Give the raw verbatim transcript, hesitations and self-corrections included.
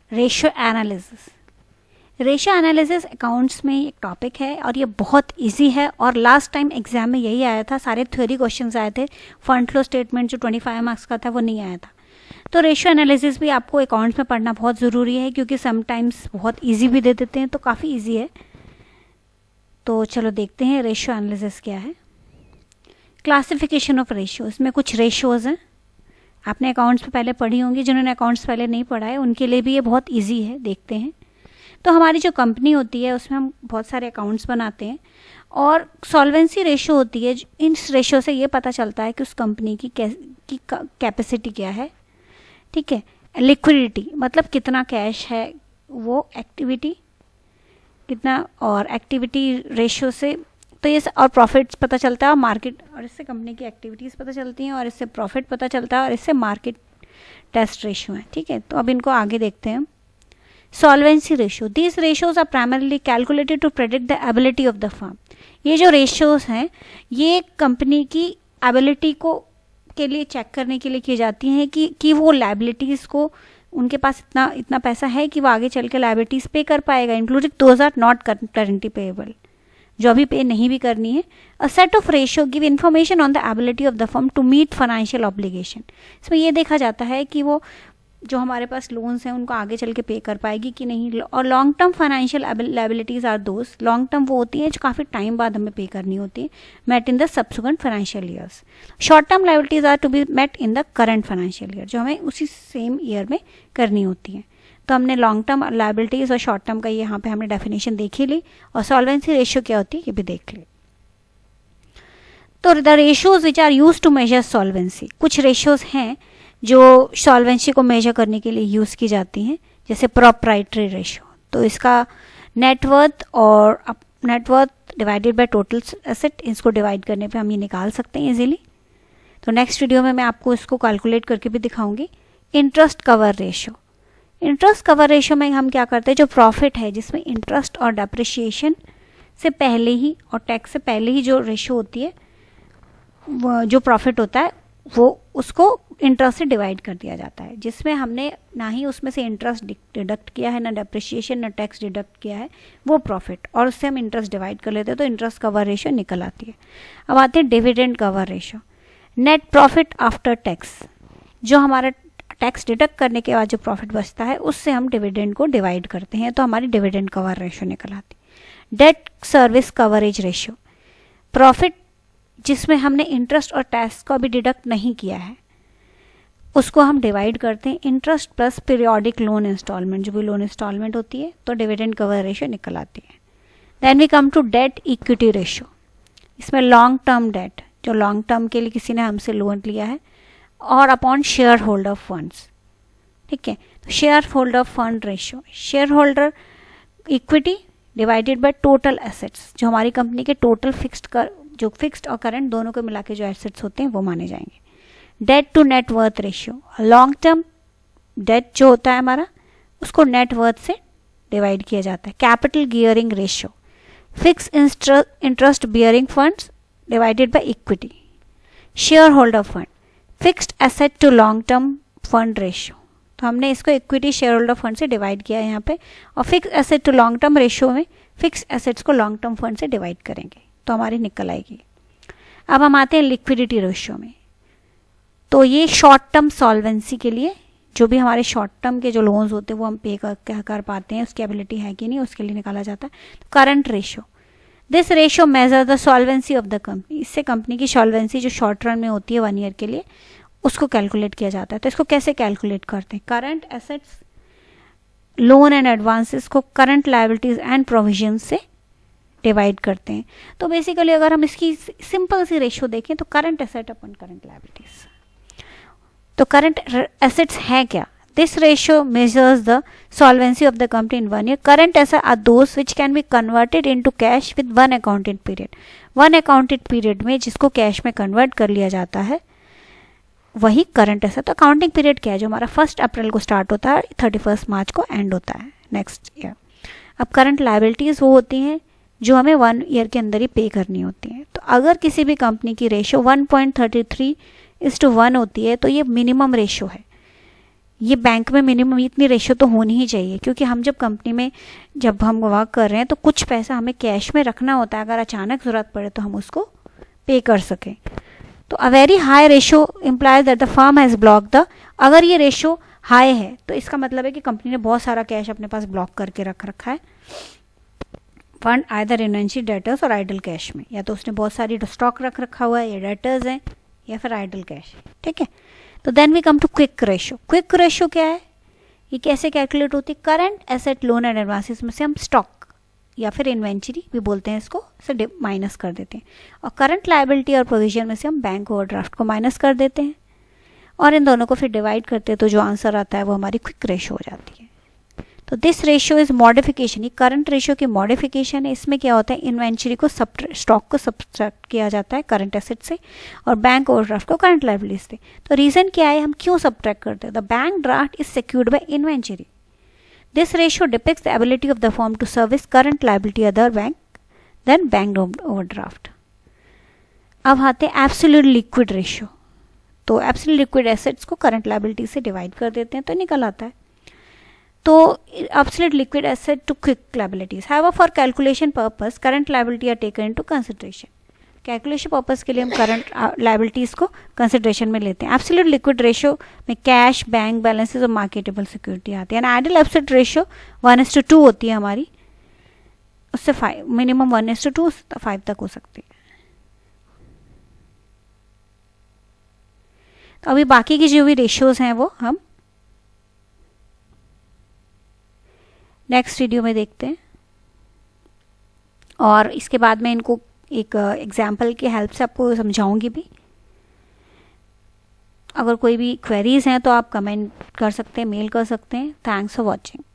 Ratio analysis. Ratio analysis accounts में एक topic है और ये बहुत इजी है और लास्ट टाइम एग्जाम में यही आया था, सारे थ्योरी क्वेश्चंस आए थे। फंड फ्लो स्टेटमेंट जो पच्चीस मार्क्स का था वो नहीं आया था। तो रेशियो एनालिसिस भी आपको अकाउंट्स में पढ़ना बहुत ज़रूरी है क्योंकि समटाइम्स बहुत इजी भी दे देते हैं, तो काफ़ी इजी है। तो चलो देखते हैं रेशियो एनालिसिस क्या है। क्लासिफिकेशन ऑफ रेशियो, इसमें कुछ रेशियोज हैं, आपने अकाउंट्स में पहले पढ़ी होंगी। जिन्होंने अकाउंट्स पहले नहीं पढ़ा है उनके लिए भी ये बहुत ईजी है। देखते हैं, तो हमारी जो कंपनी होती है उसमें हम बहुत सारे अकाउंट्स बनाते हैं और सॉल्वेंसी रेशियो होती है। इस रेशियो से ये पता चलता है कि उस कंपनी की की कैपेसिटी क्या है, ठीक है। लिक्विडिटी मतलब कितना कैश है, वो एक्टिविटी कितना, और एक्टिविटी रेशियो से तो ये, और प्रॉफिट्स पता चलता है, और मार्केट, और इससे कंपनी की एक्टिविटीज़ पता चलती हैं, और इससे प्रॉफिट पता चलता है, और इससे मार्केट टेस्ट रेशियो है, ठीक है। तो अब इनको आगे देखते हैं। Solvency ratio, these ratios are primarily calculated to predict the ability of the firm. ये जो रेशियोज हैं ये कंपनी की एबिलिटी को के लिए चेक करने के लिए की जाती हैं कि कि वो लायबिलिटीज़ को, उनके पास इतना इतना पैसा है कि वो आगे चल के लायबिलिटीज़ पे कर पाएगा, including those are not currently payable, जो अभी पे नहीं भी करनी है। A set of ratio give information on the ability of the firm to meet financial obligation. इसमें ये देखा जाता है कि वो जो हमारे पास लोन्स हैं उनको आगे चल के पे कर पाएगी कि नहीं। और long term financial liabilities are those, long term वो होती हैं जो काफ़ी टाइम बाद हमें पे करनी होती है, met in the subsequent financial years. Short term liabilities are to be met in the current financial year, जो हमें उसी सेम ईयर में करनी होती है। तो हमने लॉन्ग टर्म लायबिलिटीज और शॉर्ट टर्म का यहाँ पे हमने डेफिनेशन देख ही ली, और सॉल्वेंसी रेशियो क्या होती है ये भी देख ली। तो the ratios which are use to measure solvency, कुछ रेशियोज हैं जो सॉल्वेंसी को मेजर करने के लिए यूज़ की जाती हैं, जैसे प्रोप्राइटरी रेशियो। तो इसका नेटवर्थ और net worth divided by total asset, इसको डिवाइड करने पे हम ये निकाल सकते हैं इजीली। तो नेक्स्ट वीडियो में मैं आपको इसको कैलकुलेट करके भी दिखाऊंगी। Interest cover ratio, interest cover ratio में हम क्या करते हैं, जो प्रॉफिट है जिसमें इंटरेस्ट और डेप्रिसिएशन से पहले ही और टैक्स से पहले ही जो रेशियो होती है, वो जो प्रॉफिट होता है वो उसको इंटरेस्ट से डिवाइड कर दिया जाता है, जिसमें हमने ना ही उसमें से इंटरेस्ट डिडक्ट किया है, ना डेप्रिसिएशन, ना टैक्स डिडक्ट किया है, वो प्रॉफिट, और उससे हम इंटरेस्ट डिवाइड कर लेते हैं, तो इंटरेस्ट कवर रेशियो निकल आती है। अब आते हैं dividend cover ratio. Net profit after tax, जो हमारा टैक्स डिडक्ट करने के बाद जो प्रॉफिट बचता है उससे हम डिविडेंड को डिवाइड करते हैं, तो हमारी डिविडेंड कवर रेशियो निकल आती है। Debt service coverage ratio, profit जिसमें हमने इंटरेस्ट और टैक्स को अभी डिडक्ट नहीं किया है उसको हम डिवाइड करते हैं interest plus periodic loan instalment, जो भी लोन इंस्टॉलमेंट होती है, तो डिविडेंड कवर रेशियो निकल आती है। Then we come to debt equity ratio, इसमें लॉन्ग टर्म डेट, जो लॉन्ग टर्म के लिए किसी ने हमसे लोन लिया है, और अपॉन शेयर होल्डर फंड्स, ठीक है। तो share holder fund ratio, share holder equity divided by total assets, जो हमारी कंपनी के टोटल फिक्स्ड कर जो फिक्स्ड और करंट दोनों को मिला के जो एसेट्स होते हैं वो माने जाएंगे। Debt to net worth ratio, long term debt जो होता है हमारा उसको नेट वर्थ से डिवाइड किया जाता है। Capital gearing ratio, fix interest bearing funds divided by equity. Share holder fund, fixed asset to long term fund ratio, तो हमने इसको इक्विटी शेयर होल्डर फंड से डिवाइड किया है यहाँ पे, और fix asset to long term ratio में फिक्स एसेट्स को लॉन्ग टर्म फंड से डिवाइड करेंगे, तो हमारी निकल आएगी। अब हम आते हैं लिक्विडिटी रेशियो में। तो ये शॉर्ट टर्म सॉल्वेंसी के लिए, जो भी हमारे शॉर्ट टर्म के जो लोन्स होते हैं वो हम पे कर, कर पाते हैं, उसकी एबिलिटी है कि नहीं, उसके लिए निकाला जाता है। Current ratio, this ratio measure the solvency of the company, इससे कंपनी की सॉल्वेंसी जो शॉर्ट रन में होती है वन ईयर के लिए उसको कैलकुलेट किया जाता है। तो इसको कैसे कैलकुलेट करते हैं, current assets, loan and advances को करंट लायबिलिटीज एंड प्रोविजन से डिवाइड करते हैं। तो बेसिकली अगर हम इसकी सिंपल सी रेशियो देखें तो current asset upon current liabilities, तो करंट एसेट्स है क्या, this ratio measures the solvency of the company in one year. Current asset are those which can be converted into cash with one accounted period, one accounted period में जिसको cash में convert कर लिया जाता है वही करंट एसेट। तो accounting period क्या है, जो हमारा फर्स्ट अप्रैल को स्टार्ट होता है, थर्टी फर्स्ट मार्च को एंड होता है नेक्स्ट ईयर। अब करंट लायबिलिटीज वो होती हैं जो हमें वन ईयर के अंदर ही पे करनी होती हैं। तो अगर किसी भी कंपनी की ratio one point three three is to one होती है तो ये मिनिमम रेशियो है, ये बैंक में मिनिमम इतनी रेशियो तो होनी ही चाहिए, क्योंकि हम जब कंपनी में जब हम वर्क कर रहे हैं तो कुछ पैसा हमें कैश में रखना होता है, अगर अचानक ज़रूरत पड़े तो हम उसको पे कर सकें। तो a very high ratio implies that the firm has block the, अगर ये रेशियो हाई है तो इसका मतलब है कि कंपनी ने बहुत सारा कैश अपने पास ब्लॉक करके रख रखा है। फंड आइदर इन्वेंट्री, डेटर्स और आइडल कैश में, या तो उसने बहुत सारी स्टॉक रख रखा हुआ है, या डेटर्स हैं, या फिर आइडल कैश। ठीक है, तो then we come to quick ratio. Quick ratio क्या है, ये कैसे कैलकुलेट होती है? Current asset, loan and advances में से हम स्टॉक या फिर इन्वेंट्री भी बोलते हैं इसको, से माइनस कर देते हैं, और करंट लायबिलिटी और प्रोविजन में से हम बैंक ओवरड्राफ्ट को माइनस कर देते हैं, और इन दोनों को फिर डिवाइड करते हैं, तो जो आंसर आता है वो हमारी क्विक रेशियो हो जाती है। तो दिस रेशियो इज मॉडिफिकेशन, ये करंट रेशियो की मॉडिफिकेशन है। इसमें क्या होता है, इन्वेंट्री को सब स्टॉक को सब्ट्रैक्ट किया जाता है करंट एसेट से, और बैंक ओवरड्राफ्ट को करंट लायबिलिटी से। तो रीजन क्या है, हम क्यों सब्ट्रैक्ट करते हैं? The bank draft is secured by inventory. This ratio depicts the ability of the firm to service current liability other bank than bank overdraft. अब आते हैं एब्सोल्यूट लिक्विड रेशियो। तो एब्सोल्यूट लिक्विड एसेट्स को current liability से divide कर देते हैं तो निकल आता है। तो absolute liquid asset to quick liabilities. However, for calculation purpose, current liability are taken into consideration. Calculation purpose के लिए हम करंट लायबिलिटीज को कंसिडरेशन में लेते हैं। एब्सोल्यूट लिक्विड रेशियो में कैश, बैंक बैलेंसेस और मार्केटेबल सिक्योरिटी आती है। Ideal absolute ratio one is to two होती है हमारी, उससे five minimum one is to two five तक हो सकती है। तो अभी बाकी की जो भी रेशियोज हैं वो हम नेक्स्ट वीडियो में देखते हैं, और इसके बाद मैं इनको एक एग्जाम्पल की हेल्प से आपको समझाऊंगी भी। अगर कोई भी क्वेरीज हैं तो आप कमेंट कर सकते हैं, मेल कर सकते हैं। Thanks for watching.